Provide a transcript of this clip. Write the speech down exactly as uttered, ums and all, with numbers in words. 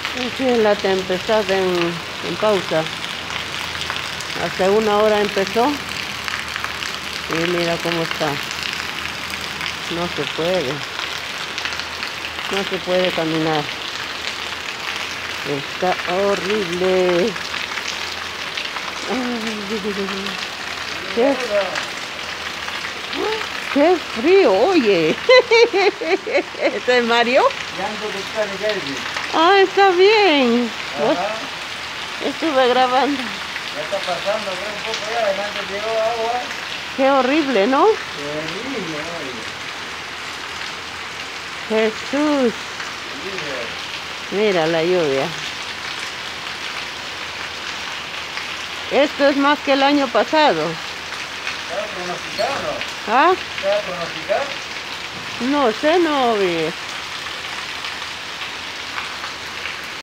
Aquí es la tempestad en, en pausa. Hace una hora empezó. Y mira cómo está. No se puede. No se puede caminar. Está horrible. Ay, qué, qué frío, oye. ¿Se mareó? Ah, está bien. Ajá. Estuve grabando. Ya está pasando, creo, un poco ya, adelante llegó agua. Qué horrible, ¿no? Horrible, oye. Jesús. Horrible. Mira la lluvia. Esto es más que el año pasado. ¿Estaba pronosticado o no? ¿Ah? ¿Estaba pronosticado? No sé, no vi.